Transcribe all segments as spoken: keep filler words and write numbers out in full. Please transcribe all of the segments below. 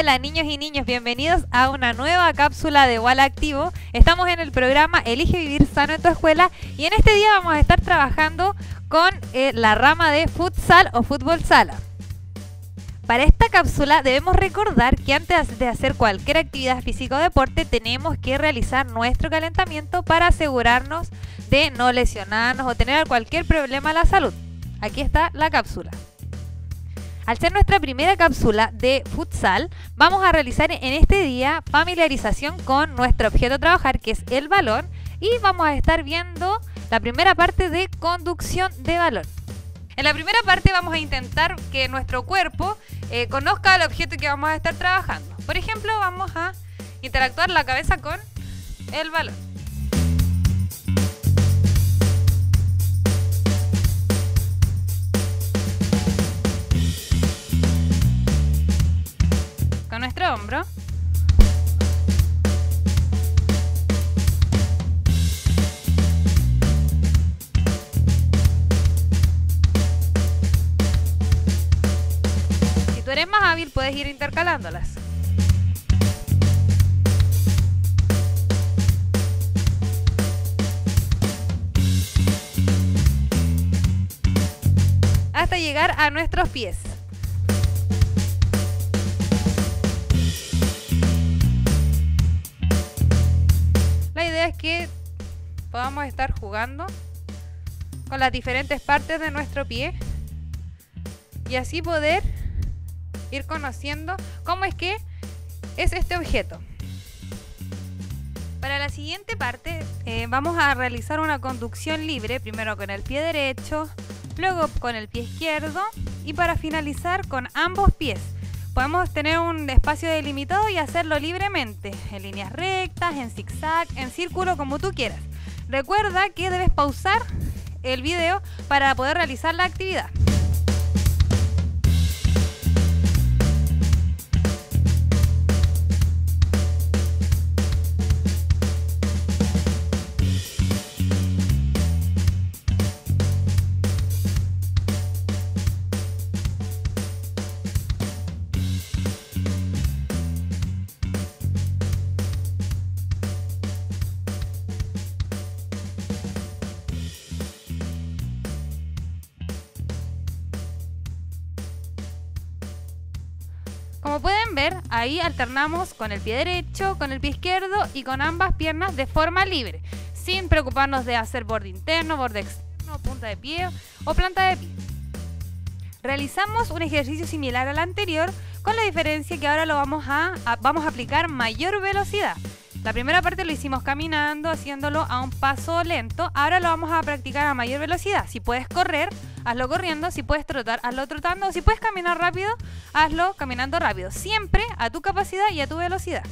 Hola niños y niños, bienvenidos a una nueva cápsula de Wala Activo. Estamos en el programa Elige Vivir Sano en tu Escuela y en este día vamos a estar trabajando con eh, la rama de futsal o fútbol sala. Para esta cápsula debemos recordar que antes de hacer cualquier actividad física o deporte tenemos que realizar nuestro calentamiento para asegurarnos de no lesionarnos o tener cualquier problema a la salud. Aquí está la cápsula. Al ser nuestra primera cápsula de futsal, vamos a realizar en este día familiarización con nuestro objeto a trabajar, que es el balón, y vamos a estar viendo la primera parte de conducción de balón. En la primera parte vamos a intentar que nuestro cuerpo eh, conozca el objeto que vamos a estar trabajando. Por ejemplo, vamos a interactuar la cabeza con el balón. Con nuestro hombro. Si tú eres más hábil, puedes ir intercalándolas. Hasta llegar a nuestros pies. La idea es que podamos estar jugando con las diferentes partes de nuestro pie y así poder ir conociendo cómo es que es este objeto. Para la siguiente parte eh, vamos a realizar una conducción libre, primero con el pie derecho, luego con el pie izquierdo y para finalizar con ambos pies. Podemos tener un espacio delimitado y hacerlo libremente, en líneas rectas, en zigzag, en círculo, como tú quieras. Recuerda que debes pausar el video para poder realizar la actividad. Como pueden ver, ahí alternamos con el pie derecho, con el pie izquierdo y con ambas piernas de forma libre, sin preocuparnos de hacer borde interno, borde externo, punta de pie o planta de pie. Realizamos un ejercicio similar al anterior, con la diferencia que ahora lo vamos a, a, vamos a aplicar mayor velocidad. La primera parte lo hicimos caminando, haciéndolo a un paso lento. Ahora lo vamos a practicar a mayor velocidad. Si puedes correr, hazlo corriendo. Si puedes trotar, hazlo trotando. Si puedes caminar rápido, hazlo caminando rápido. Siempre a tu capacidad y a tu velocidad.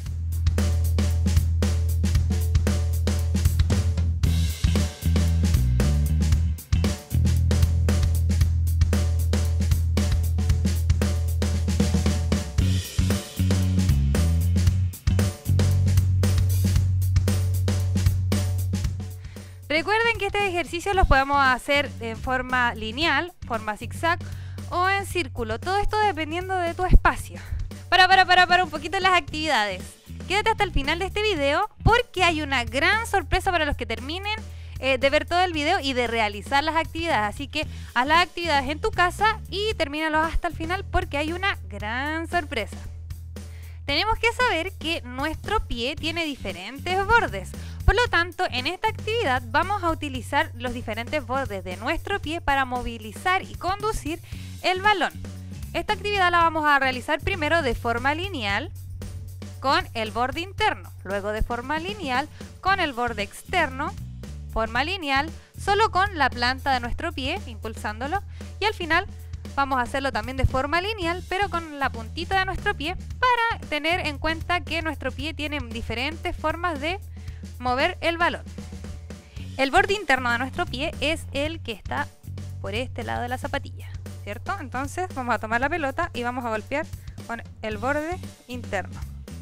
Recuerden que estos ejercicios los podemos hacer en forma lineal, forma zigzag o en círculo. Todo esto dependiendo de tu espacio. Para, para, para, para un poquito las actividades. Quédate hasta el final de este video porque hay una gran sorpresa para los que terminen eh, de ver todo el video y de realizar las actividades. Así que haz las actividades en tu casa y termínalos hasta el final porque hay una gran sorpresa. Tenemos que saber que nuestro pie tiene diferentes bordes. Por lo tanto, en esta actividad vamos a utilizar los diferentes bordes de nuestro pie para movilizar y conducir el balón. Esta actividad la vamos a realizar primero de forma lineal con el borde interno, luego de forma lineal con el borde externo, forma lineal solo con la planta de nuestro pie, impulsándolo, y al final vamos a hacerlo también de forma lineal, pero con la puntita de nuestro pie para tener en cuenta que nuestro pie tiene diferentes formas de mover el balón. El borde interno de nuestro pie es el que está por este lado de la zapatilla, ¿cierto? Entonces vamos a tomar la pelota y vamos a golpear con el borde interno.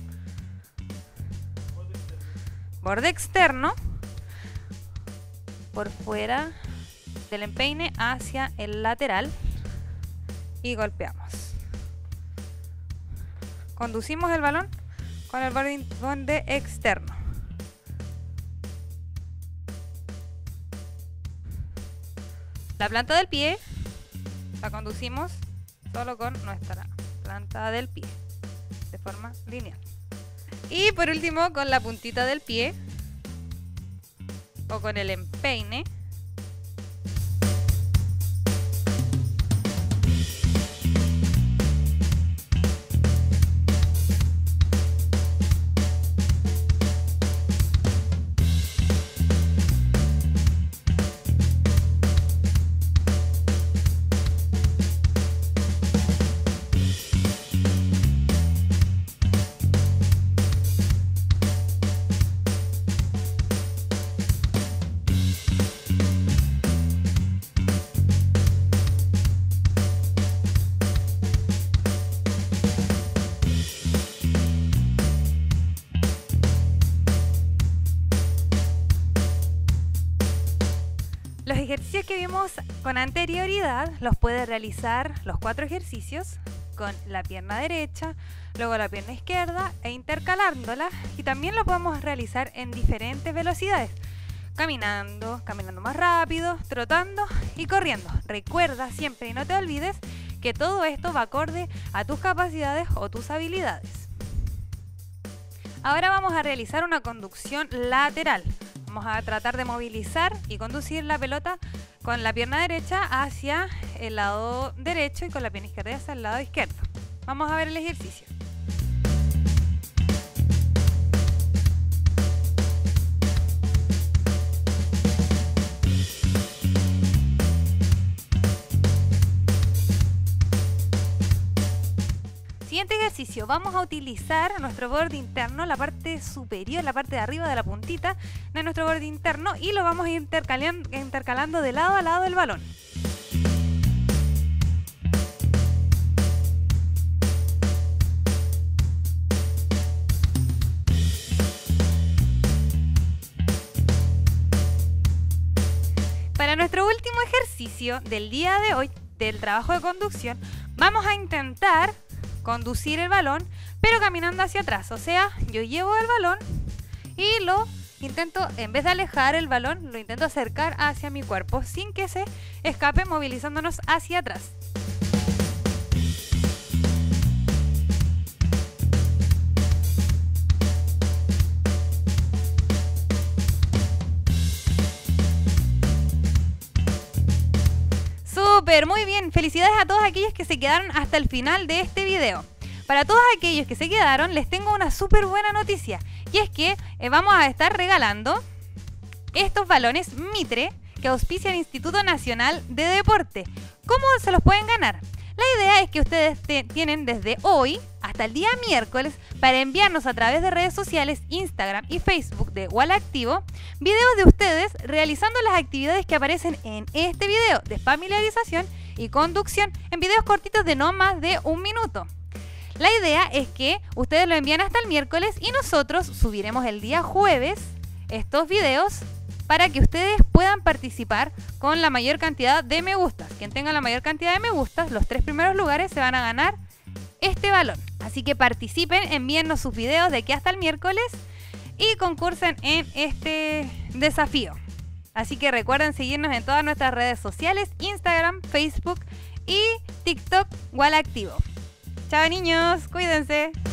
Borde externo por fuera del empeine hacia el lateral y golpeamos conducimos el balón con el borde, borde externo. La planta del pie la conducimos solo con nuestra planta del pie, de forma lineal. Y por último, con la puntita del pie o con el empeine, los ejercicios que vimos con anterioridad los puede realizar, los cuatro ejercicios, con la pierna derecha, luego la pierna izquierda e intercalándolas, y también lo podemos realizar en diferentes velocidades, caminando, caminando más rápido, trotando y corriendo. Recuerda siempre y no te olvides que todo esto va acorde a tus capacidades o tus habilidades. Ahora vamos a realizar una conducción lateral. Vamos a tratar de movilizar y conducir la pelota con la pierna derecha hacia el lado derecho y con la pierna izquierda hacia el lado izquierdo. Vamos a ver el ejercicio. Siguiente ejercicio, vamos a utilizar nuestro borde interno, la parte superior, la parte de arriba de la puntita de nuestro borde interno, y lo vamos a ir intercalando, intercalando de lado a lado del balón. Para nuestro último ejercicio del día de hoy, del trabajo de conducción, vamos a intentar conducir el balón, pero caminando hacia atrás. O sea, yo llevo el balón y lo intento, en vez de alejar el balón, lo intento acercar hacia mi cuerpo sin que se escape, movilizándonos hacia atrás. Súper, muy bien. Felicidades a todos aquellos que se quedaron hasta el final de este video. Para todos aquellos que se quedaron, les tengo una súper buena noticia. Y es que eh, vamos a estar regalando estos balones Mitre que auspicia el Instituto Nacional de Deporte. ¿Cómo se los pueden ganar? La idea es que ustedes tienen desde hoy hasta el día miércoles para enviarnos a través de redes sociales, Instagram y Facebook de WalActivo, videos de ustedes realizando las actividades que aparecen en este video de familiarización y conducción en videos cortitos de no más de un minuto. La idea es que ustedes lo envían hasta el miércoles y nosotros subiremos el día jueves estos videos para que ustedes puedan participar con la mayor cantidad de me gustas. Quien tenga la mayor cantidad de me gustas, los tres primeros lugares se van a ganar este balón. Así que participen, envíennos sus videos de aquí hasta el miércoles y concursen en este desafío. Así que recuerden seguirnos en todas nuestras redes sociales, Instagram, Facebook y TikTok WalActivo. Chao niños, cuídense.